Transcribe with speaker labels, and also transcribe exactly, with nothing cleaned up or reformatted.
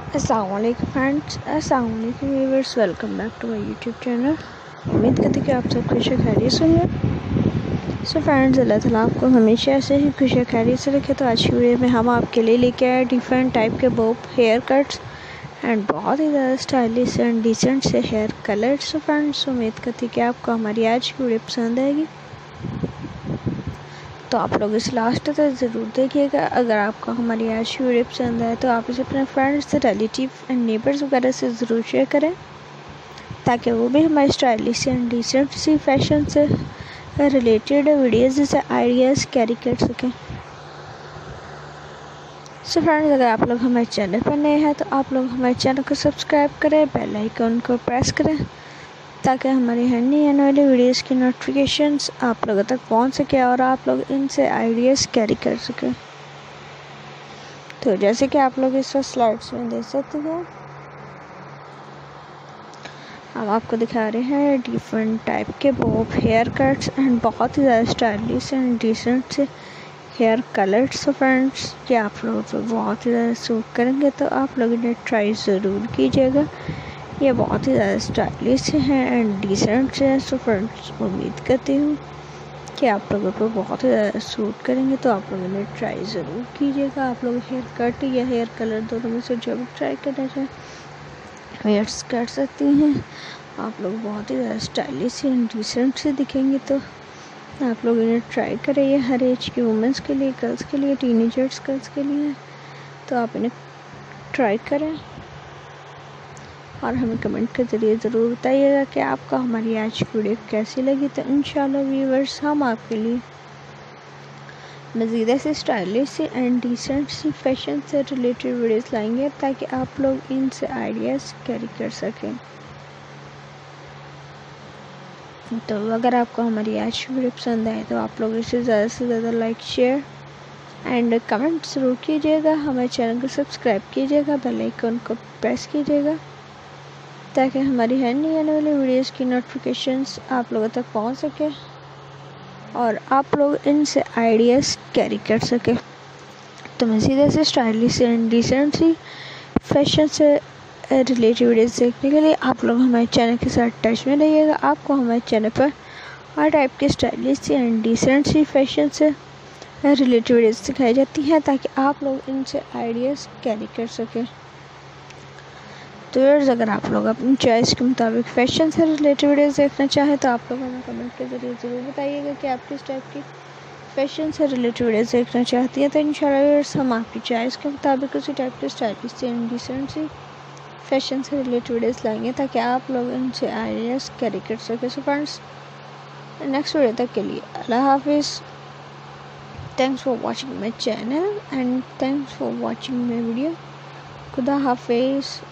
Speaker 1: अस्सलाम वालेकुम फ्रेंड्स, अस्सलाम वालेकुम viewers, welcome back to my YouTube channel. उम्मीद करती कि आप सब खुश खैरियत से होंगे। सो फ्रेंड्स, अल्लाह ताला आपको हमेशा ऐसे ही खुश खैरियत से रखे। तो आज की वीडियो में हम आपके लिए लेके आए डिफरेंट टाइप के बॉब हेयर कट्स एंड बहुत ही ज़्यादा स्टाइलिश एंड डिसेंट से हेयर कलर्स। सो फ्रेंड्स, उम्मीद करती कि आपको हमारी आज की वीडियो पसंद आएगी, तो आप लोग इस लास्ट तक ज़रूर देखिएगा। अगर आपको हमारी आज की वीडियो पसंद आए तो आप इसे अपने फ्रेंड्स, रिलेटिव एंड नेबर्स वगैरह से ज़रूर शेयर करें, ताकि वो भी हमारे स्टाइलिश एंड डिसेंट सी फैशन से रिलेटेड वीडियोस जैसे आइडियाज़ कैरी कर सकें। सो फ्रेंड्स, अगर आप लोग हमारे चैनल पर नए हैं तो आप लोग हमारे चैनल को सब्सक्राइब करें, बेल आइकन को प्रेस करें, ताकि हमारी हर नई आने वाली वीडियोज़ की नोटिफिकेशंस आप लोगों तक पहुंच सके और आप लोग इनसे आइडियाज़ कैरी कर सकें। तो जैसे कि आप लोग इस स्लाइड्स में देख सकते हैं, हम आपको दिखा रहे हैं डिफरेंट टाइप के बॉब हेयर कट्स एंड बहुत ही ज़्यादा स्टाइलिश एंड डिसेंट से हेयर कलर्स। फ्रेंड्स, कि आप लोगों को बहुत ही ज़्यादा सूट करेंगे, तो आप लोग इन्हें ट्राई ज़रूर कीजिएगा। ये बहुत ही ज़्यादा स्टाइलिश हैं एंड डिसेंट से हैं। सो फ्रेंड्स, उम्मीद करती हूँ कि आप लोगों को बहुत ही ज़्यादा सूट करेंगे, तो आप लोग इन्हें ट्राई ज़रूर कीजिएगा। आप लोग हेयर कट या हेयर कलर दोनों में से जो भी ट्राई करना चाहें हेयर्स कर सकती हैं। आप लोग बहुत ही ज़्यादा स्टाइलिश एंड डिसेंट से दिखेंगे, तो आप लोग इन्हें ट्राई करें। ये हर एज की वुमेंस के लिए, गर्ल्स के लिए, टीनेजर्स गर्ल्स के लिए, तो आप इन्हें ट्राई करें और हमें कमेंट के ज़रिए ज़रूर बताइएगा कि आपको हमारी आज की वीडियो कैसी लगी। तो इंशाल्लाह व्यूअर्स, हम आपके लिए मज़ीद ऐसे स्टाइलिश सी एंड डिसेंट सी फैशन से रिलेटेड वीडियोस लाएंगे, ताकि आप लोग इनसे आइडियाज़ कैरी कर सकें। तो अगर आपको हमारी आज की वीडियो पसंद आए तो आप लोग इसे ज़्यादा से ज़्यादा लाइक, शेयर एंड कमेंट ज़रूर कीजिएगा। हमारे चैनल को सब्सक्राइब कीजिएगा, बेल आइकन को प्रेस कीजिएगा, ताकि हमारी हर नई आने वाली वीडियोज़ की नोटिफिकेशंस आप लोगों तक पहुंच सके और आप लोग इनसे आइडियाज़ कैरी कर सके। तो मज़ीद ऐसे स्टाइलिश एंड डिसेंट सी फैशन से रिलेटेड वीडियोज़ देखने के लिए आप लोग हमारे चैनल के साथ टच में रहिएगा। आपको हमारे चैनल पर हर टाइप के स्टाइलिश सी एंड डिसेंट सी फैशन से रिलेटेड वीडियोज़ दिखाई जाती हैं, ताकि आप लोग इनसे आइडियाज़ कैरी कर सकें। तो यार, अगर आप लोग अपनी चॉइस के मुताबिक फैशन से रिलेटेड वीडियोस देखना चाहें तो आप लोग हमें कमेंट के ज़रिए ज़रूर बताइएगा कि आप किस टाइप की फैशन से रिलेटेड वीडियोस देखना चाहती हैं। तो इंशाल्लाह यार्स, हम आपकी चॉइस के मुताबिक उसी टाइप के स्टाइलिश एंड डिसेंट सी फैशन से रिलेटेड वीडियोस लाएंगे, ताकि आप लोग इनसे आइडियाज़ कैरी कर सकें। सो फ्रेंड्स, नेक्स्ट वीडियो तक के लिए अल्लाह हाफिज़। Thanks for watching my channel and thanks for watching my video. खुदा हाफिज़।